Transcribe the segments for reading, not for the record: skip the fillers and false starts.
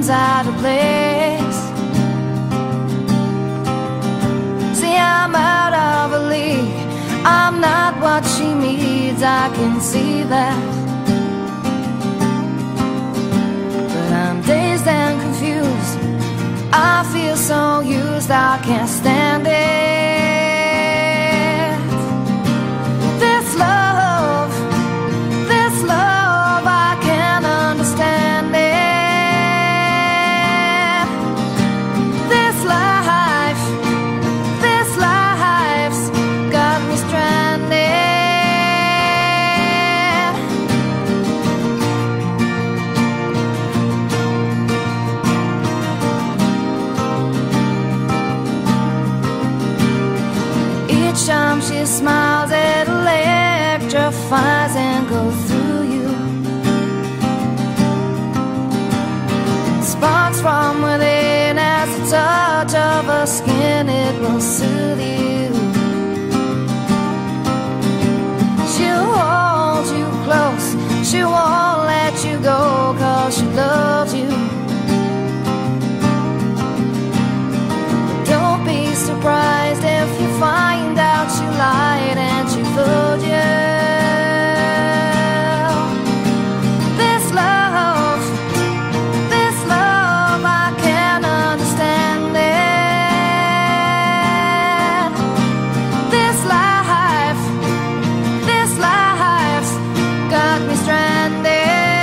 seems out of place. See, I'm out of a league, I'm not what she needs, I can see that. But I'm dazed and confused, I feel so used, I can't stand it. This love, I can't understand it. This life's got me stranded. Each time she smiles, it electrifies and goes through you. Sparks from within, as the touch of her skin, it will soothe you. She'll hold you close, she won't let you go, 'cause she loves you. Don't be surprised if you find out she lied and she fooled you. This love, I can't understand it. This life's got me stranded.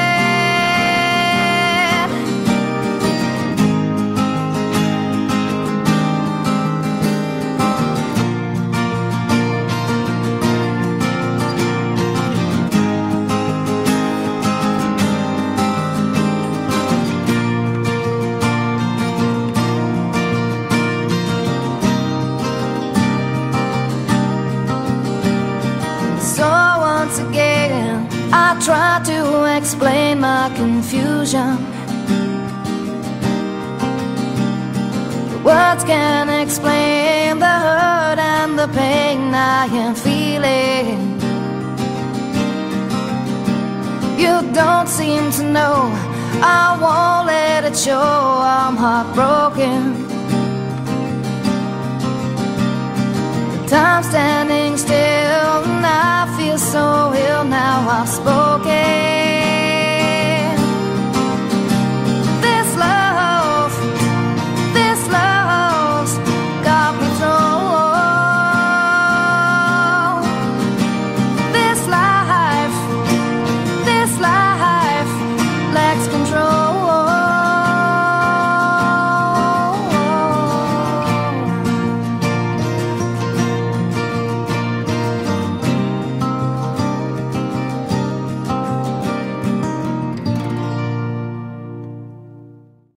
So once again, I try to explain my confusion. The words can't explain the hurt and the pain I am feeling. You don't seem to know, I won't let it show, I'm heartbroken. Time standing still, and I feel so ill now I've spoken.